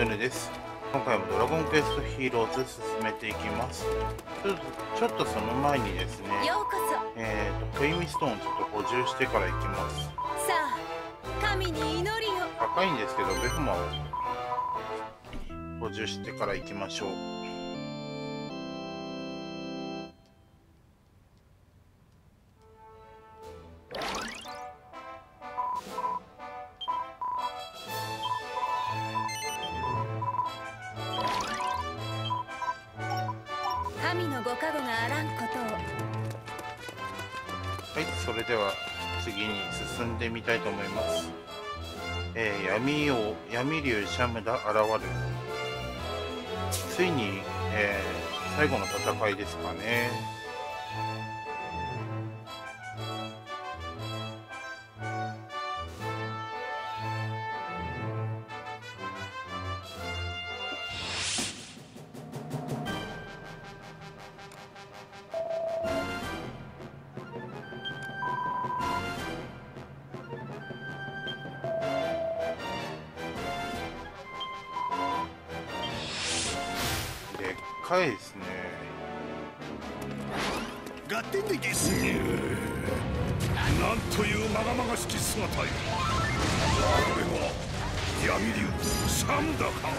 ヌです。今回もドラゴンクエストヒーローズ進めていきます。ちょっとその前にですね、 ようこそ。 フェイミストーンちょっと補充してから行きます。 さあ、神に祈りを。 高いんですけど、ベフマを補充してから行きましょう。 神のご加護があらんことを。 はい、それでは次に進んでみたいと思います。闇竜シャムダ現る。ついに、最後の戦いですかね。でっかいですね。 ガテンでゲス。なんというまがまがしき姿よ。これは闇竜シャムダか。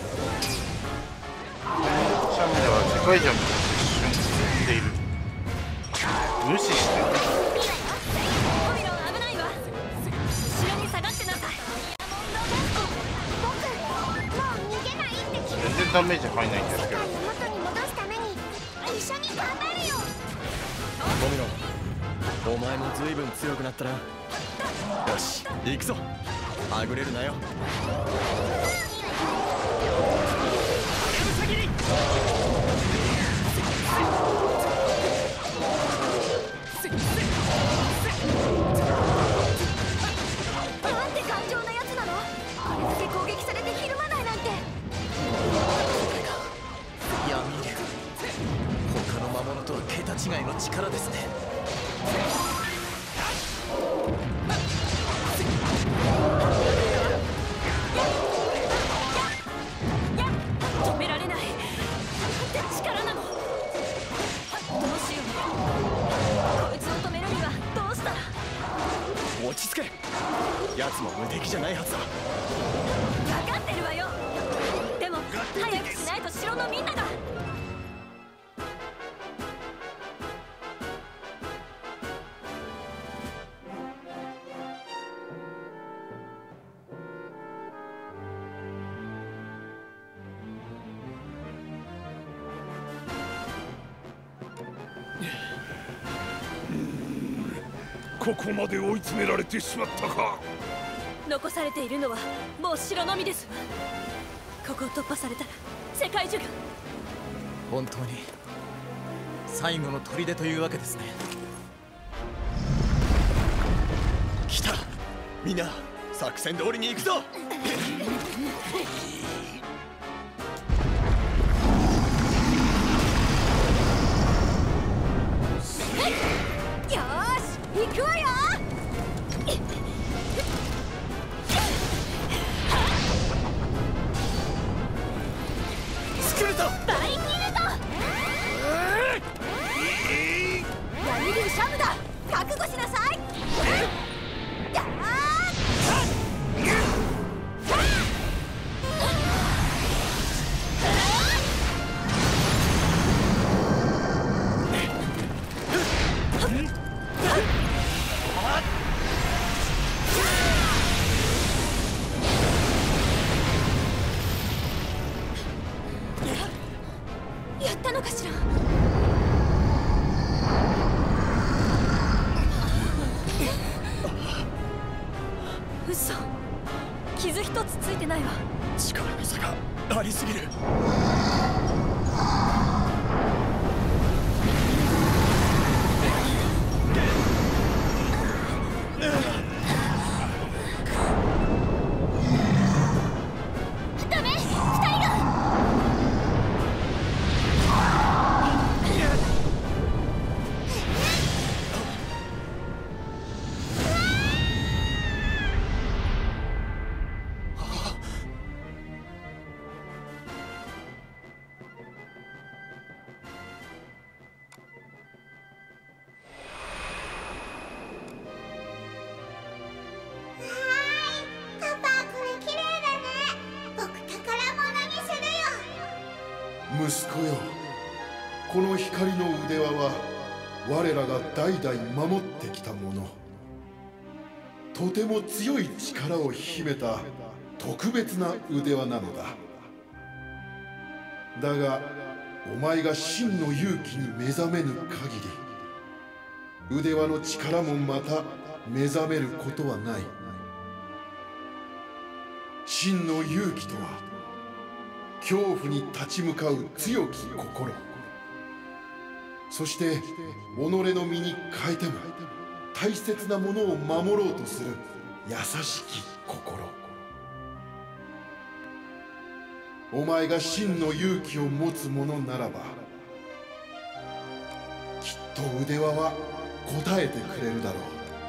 シャムダは世界ジャンプと一瞬進んでいる。無視してる。 オビロン危ないわ。後ろに下がってなさい。 僕、もう逃げないって決め全然ダメージ入んないんですけど。 世界を元に戻すために一緒に頑張るよ。 ゴミロン、お前も随分強くなったな。よし、行くぞ。はぐれるなよ。 なんて頑丈なやつなの。これだけ攻撃されてひるまないなんて。 闇竜、他の魔物とは桁違いの力ですね。 止められない。なんて力なの。どうしよう。こいつを止めるにはどうしたら。 落ち着け。奴も無敵じゃないはずだ。 分かってるわよ。でも早くしないと城のみんなが。 ここまで追い詰められてしまったか。 残されているのはもう城のみですわ。ここを突破されたら世界中が。 本当に最後の砦というわけですね。来た、みんな作戦通りに行くぞ。 よーし、行くわよ。 スクルト、 大キルト。闇竜シャムダ、覚悟しなさい。ややったのかしら。嘘。傷一つついてないわ。 力の差がありすぎる。 ダメ、二人が。 息子よ、この光の腕輪は我らが代々守ってきたもの。とても強い力を秘めた特別な腕輪なのだ。だがお前が真の勇気に目覚めぬ限り、腕輪の力もまた目覚めることはない。真の勇気とは恐怖に立ち向かう強き心、そして己の身に変えても大切なものを守ろうとする優しき心。お前が真の勇気を持つ者ならば、きっと腕輪は答えてくれるだろう。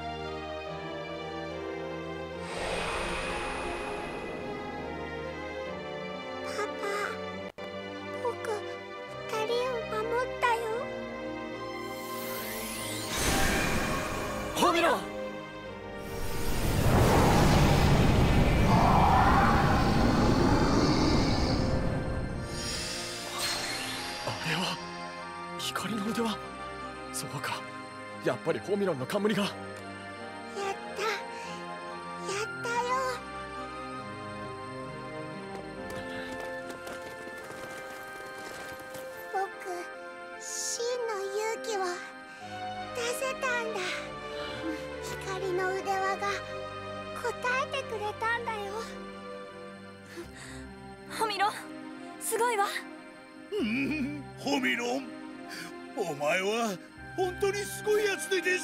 光の腕輪、そうか、やっぱりホミロンの冠が。 やったよ。僕、真の勇気を出せたんだ。光の腕輪が答えてくれたんだよ。 ホミロン、すごいわ。 ホミロン、お前は本当にすごいやつでです。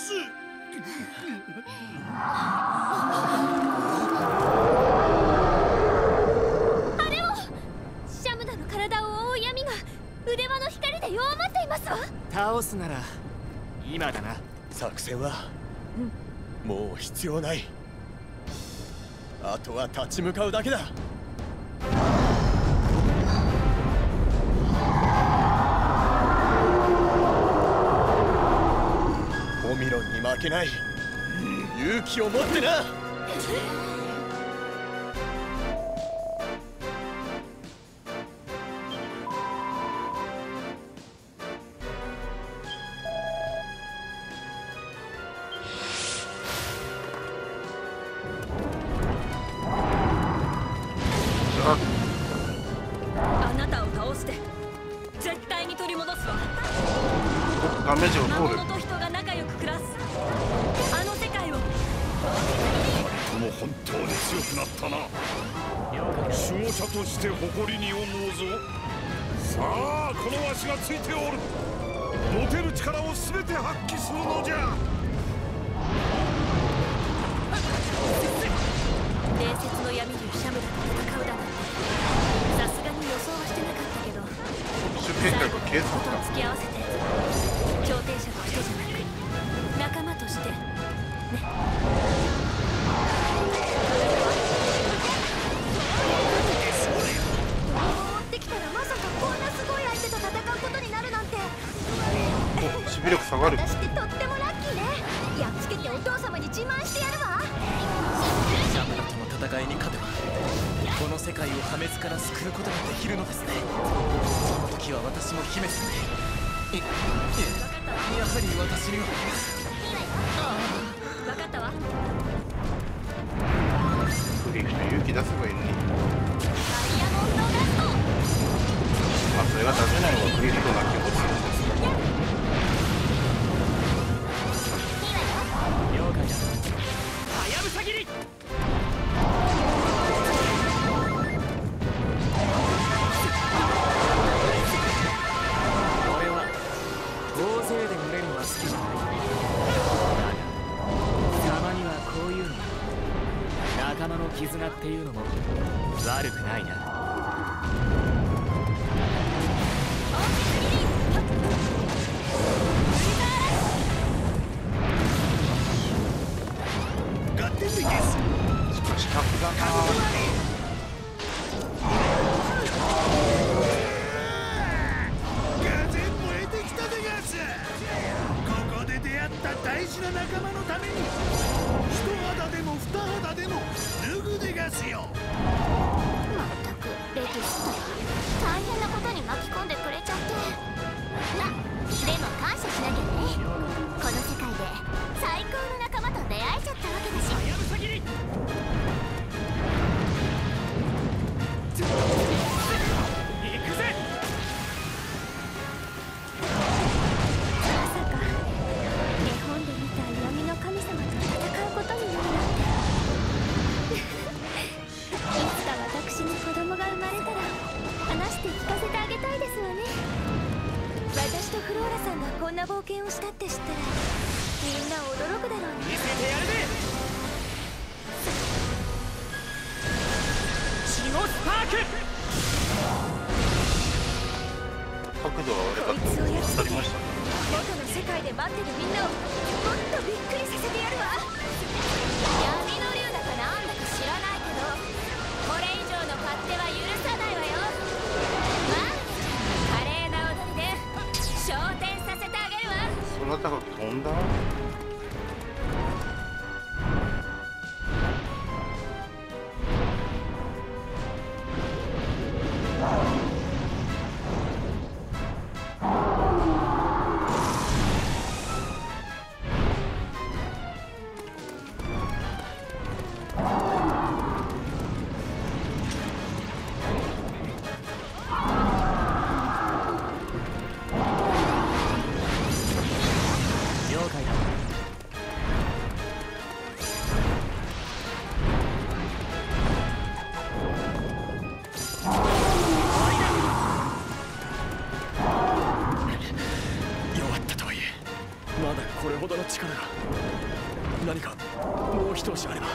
あれを、シャムダの体を覆う闇が腕輪の光で弱まっていますわ。 倒すなら今だな。作戦は、もう必要ない。あとは立ち向かうだけだ。ホミロンに負けない勇気を持ってな。 あなたを倒して絶対に取り戻すわ。 ダメージを通る。 魔物と人が仲良く暮らすあの世界を。 もう本当に強くなったな。守護者として誇りに思うぞ。さあ、このわしがついておる。持てる力を全て発揮するのじゃ。 伝説の闇竜シャムダと戦うだなんて、さすがに予想はしてなかったけど、 変化が消えそうと付き合わせて挑戦者としてじゃなく仲間としてね。 持ってきたらまさかこんなすごい相手と戦うことになるなんて。 守備力下がる。 私ってとってもラッキーね。やっつけてお父様に自慢してやるわ。 シャムダとの戦いに勝てばこの世界を破滅から救うことができるのですね。その時は私も姫様で、やはり私には。 分かったわ。 クリフと勇気出せばいいのに。 ダイヤモンドガスト。 まあそれが出せないのがクリフトな気もするんですが。 了解だ。はやぶさ切り。俺は大勢で群れるのは好きじゃない。だがたまにはこういうの仲間の絆っていうのも悪くないな。 ガッテンでゲス。 しかしタフだな。 風燃えてきたでガス。ここで出会った大事な仲間のために一肌でも二肌でも脱ぐでガスよ。 まったくレティスったら大変なことに巻き込んでくな冒険をしたって知ったらみんな驚くだろうね。 見せてやるぜ。シゴスパーク。 角度が悪かったのが当たりましたね。 元の世界で待ってるみんなをもっとびっくりさせてやるわ。闇の竜だかなんだか知らないけどこれ以上の勝手は許さないわよ。まあ華麗な踊りで昇天させてあげるわ。 空高く飛んだ。 これほどの力が何かもう一押しあれば。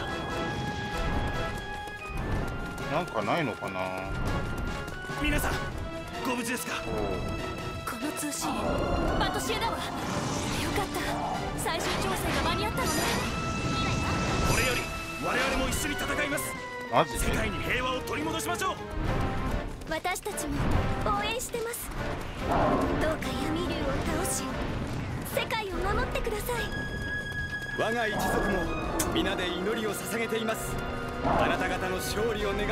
なんかないのかな。 皆さんご無事ですか。 この通信パトシエだわ。よかった最終調整が間に合ったのね。 これより我々も一緒に戦います。 マジで世界に平和を取り戻しましょう。 私たちも応援してます。どうか闇竜を倒し世界を守ってください。 我が一族も皆で祈りを捧げています。あなた方の勝利を願って。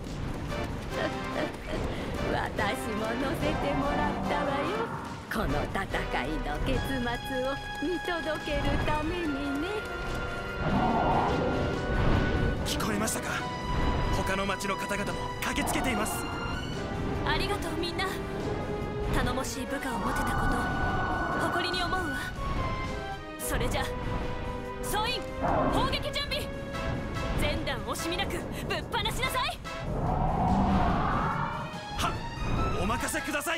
私も乗せてもらったわよ。この戦いの結末を見届けるためにね。 聞こえましたか。他の町の方々も駆けつけています。 ありがとうみんな。頼もしい部下を持てたこと誇りに思うわ。それじゃ総員砲撃準備。全弾惜しみなくぶっ放しなさい。 はっ、お任せください。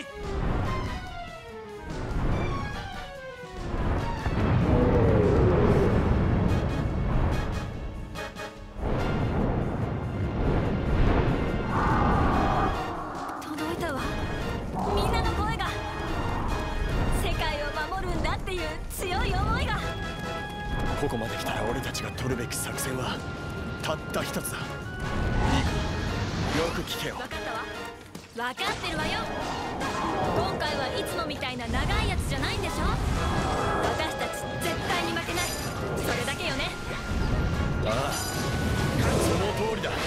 届いたわ。みんなの声が世界を守るんだっていう強い思いが。 ここまで来たら俺たちが取るべき作戦はたった一つだ。いいか、よく聞けよ。 分かったわ。分かってるわよ。今回はいつもみたいな長いやつじゃないんでしょ。私たち絶対に負けない。それだけよね。 ああ、その通りだ。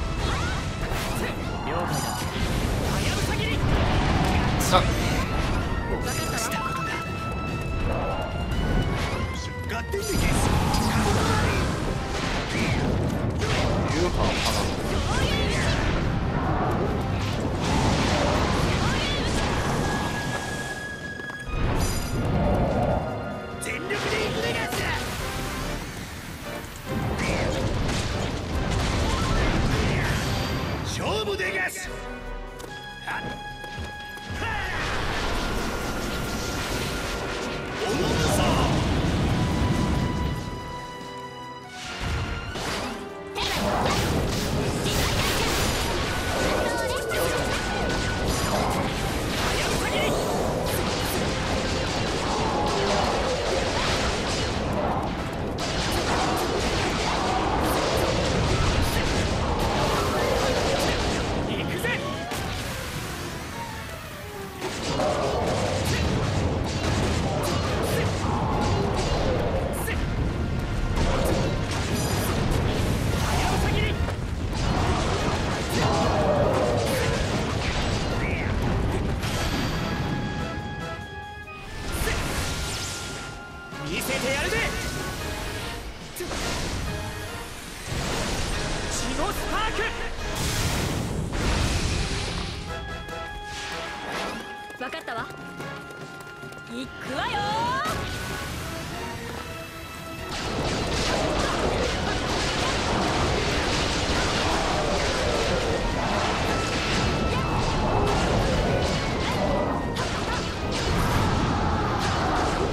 了解だ。はやぶさ切り。 さ分かったわ。 ガッテンでゲス。 夕飯かな。 全力で行くでガス。 勝負でガス。おのむぞ。 見せてやるぜ。シゴスパーク。 分かったわ。行くわよー。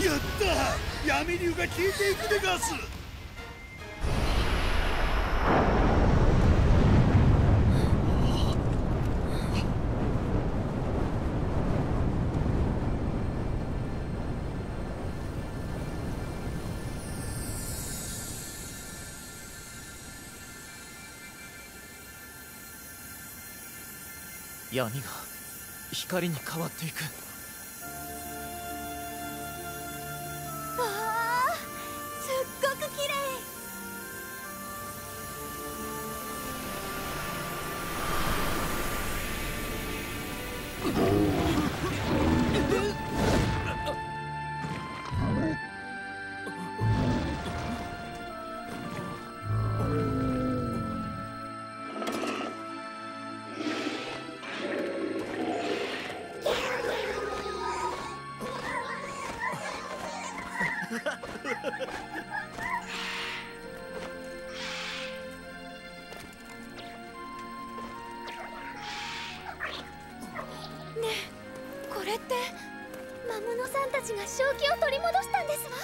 やった、闇竜が消えていくでガス。 闇が光に変わっていく。 わあ、すっごく綺麗。ねえ、これって魔物さんたちが正気を取り戻したんですわ。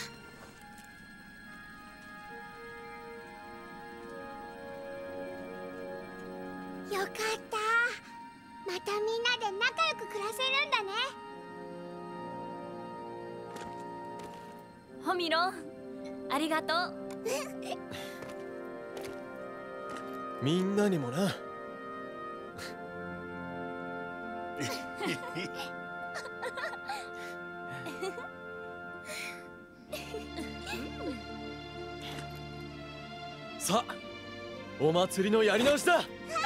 よかった。またみんなで仲良く暮らせるんだね。 ホミロン、ありがとう。 みんなにもな。さあ、お祭りのやり直しだ。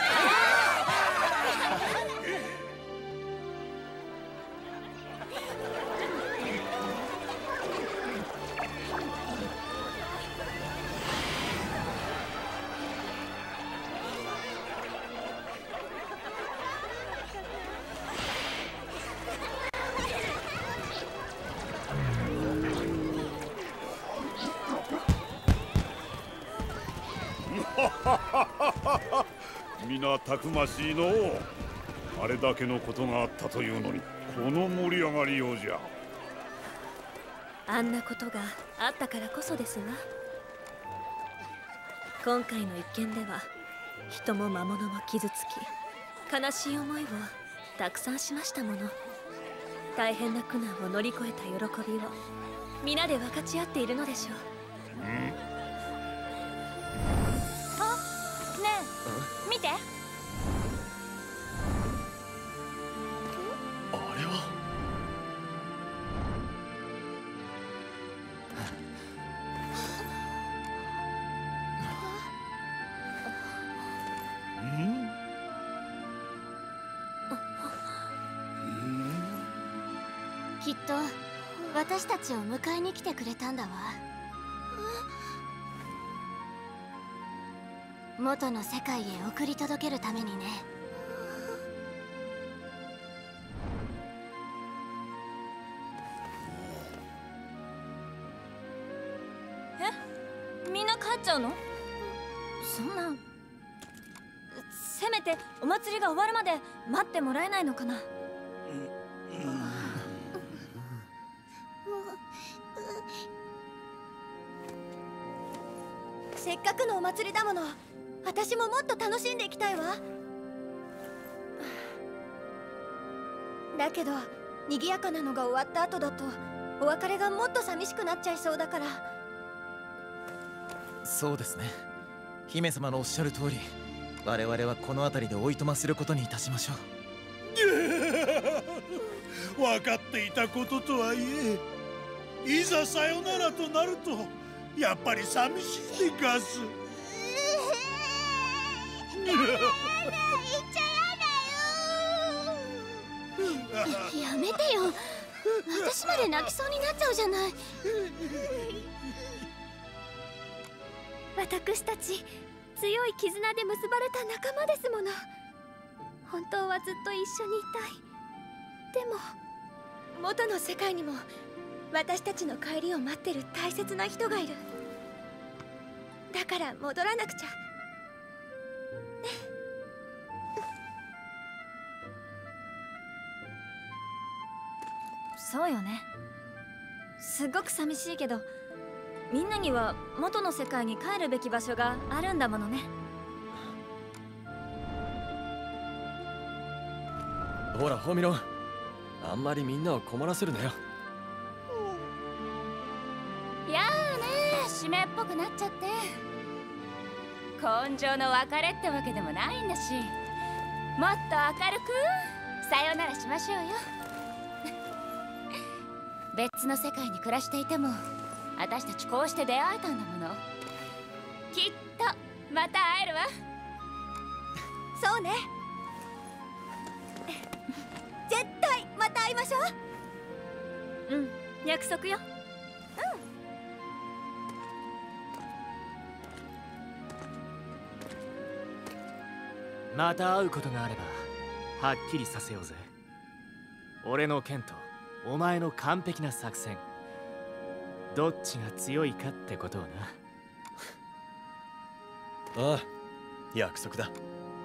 皆たくましいのう。あれだけのことがあったというのに、この盛り上がりようじゃ。 あんなことがあったからこそですわ。今回の一件では人も魔物も傷つき、悲しい思いをたくさんしましたもの。大変な苦難を乗り越えた喜びを皆で分かち合っているのでしょう。あ、ねえ、見て。 あれはきっと私たちを迎えに来てくれたんだわ。元の世界へ送り届けるためにね。 え、みんな帰っちゃうの？そんな、せめてお祭りが終わるまで待ってもらえないのかな。せっかくのお祭りだもの、私ももっと楽しんでいきたいわ。だけど賑やかなのが終わった後だとお別れがもっと寂しくなっちゃいそうだから。 そうですね。姫様のおっしゃる通り、我々はこの辺りでおいとますることにいたしましょう。分かっていたこととはいえ、いざさよならとなるとやっぱり寂しいでガス。 やめてよ。私まで泣きそうになっちゃうじゃない。 私たち強い絆で結ばれた仲間ですもの。本当はずっと一緒にいたい。でも元の世界にも私たちの帰りを待ってる大切な人がいる。だから戻らなくちゃね。そうよね。 すごく寂しいけど、みんなには元の世界に帰るべき場所があるんだものね。 ほらホミロン、あんまりみんなを困らせるなよ。 いやーね、締めっぽくなっちゃって。根性の別れってわけでもないんだし、もっと明るくさよならしましょうよ。別の世界に暮らしていても私たちこうして出会えたんだもの。きっとまた会えるわ。 そうね。絶対また会いましょう。 うん、約束よ。 また会うことがあればはっきりさせようぜ。俺の剣とお前の完璧な作戦、どっちが強いかってことをな。 ああ、約束だ。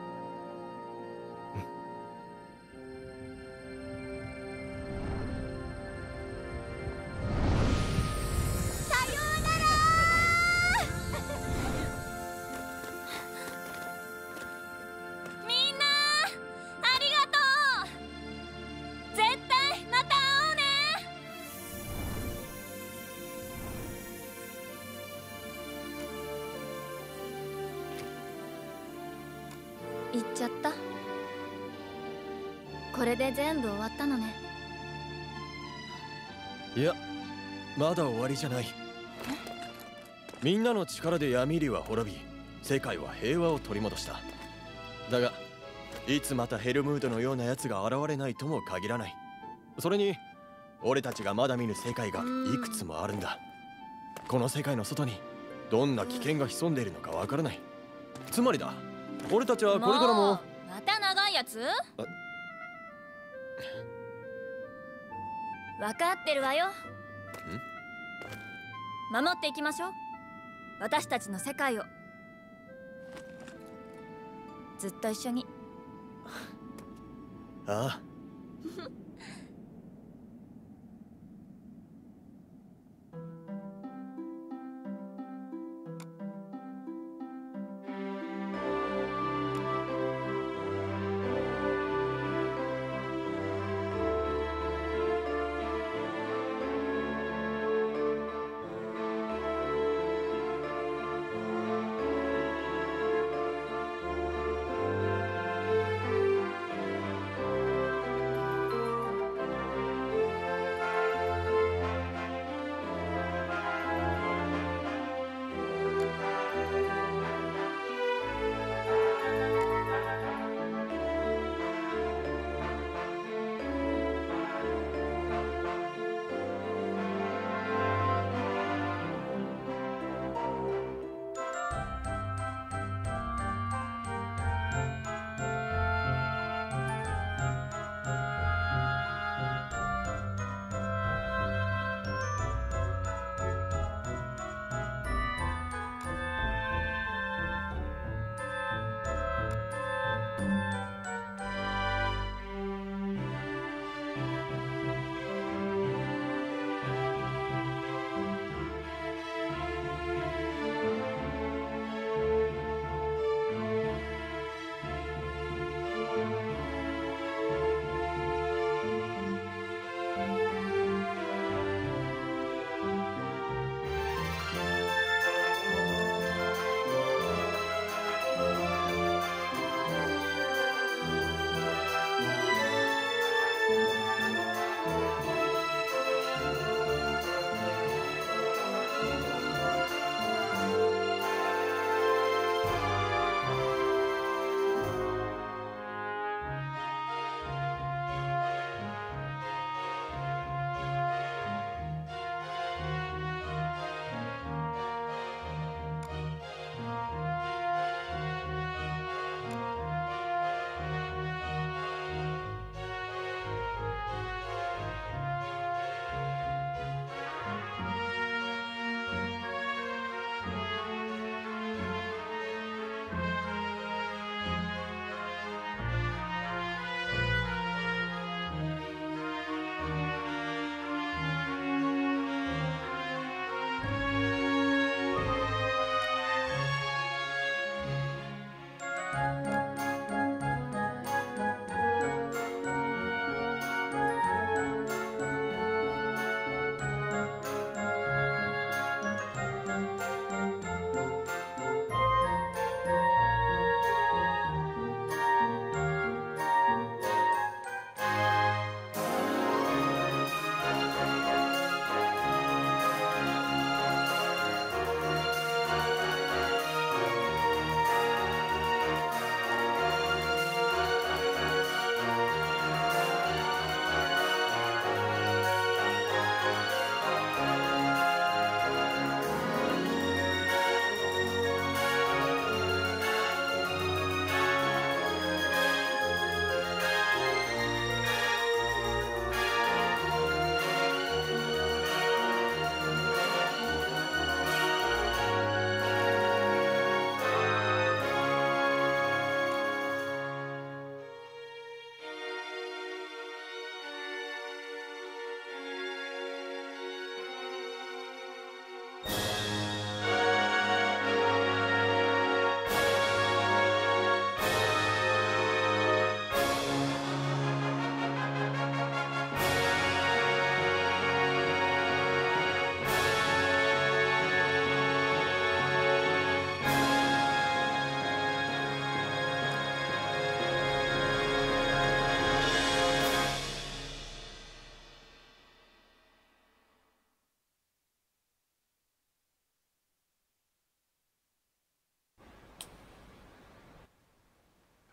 行っちゃった。これで全部終わったのね。 いや、まだ終わりじゃない。みんなの力でヤミリは滅び、世界は平和を取り戻した。だがいつまたヘルムードのような奴が現れないとも限らない。それに俺たちがまだ見ぬ世界がいくつもあるんだ。この世界の外にどんな危険が潜んでいるのかわからない。つまりだ、俺たちはこれからも。 また長いやつ？分かってるわよ。守っていきましょう、私たちの世界を。ずっと一緒に。 ああ。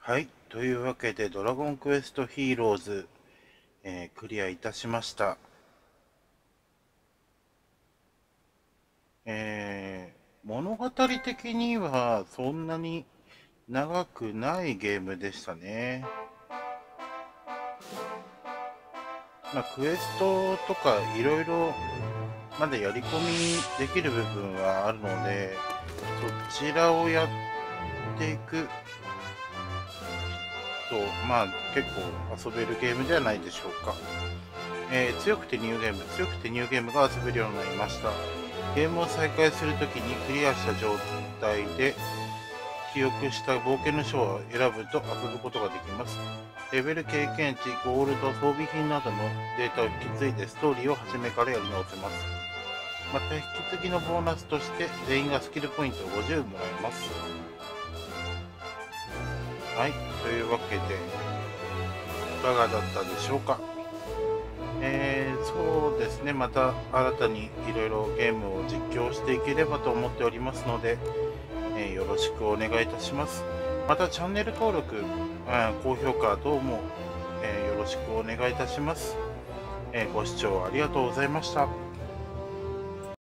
はい、というわけでドラゴンクエストヒーローズ、クリアいたしました。物語的にはそんなに長くないゲームでしたね。クエストとかいろいろまだやり込みできる部分はあるので、そちらをやっていくと、結構遊べるゲームではないでしょうか。強くてニューゲームが遊べるようになりました。ゲームを再開するときにクリアした状態で記憶した冒険の章を選ぶと遊ぶことができます。レベル、経験値、ゴールド、装備品などのデータを引き継いでストーリーを初めからやり直せます。また引き継ぎのボーナスとして全員がスキルポイントを50もらえます。はい、というわけでいかがだったでしょうか。そうですね、また新たにいろいろゲームを実況していければと思っておりますので、よろしくお願いいたします。またチャンネル登録、高評価等も、よろしくお願いいたします。ご視聴ありがとうございました。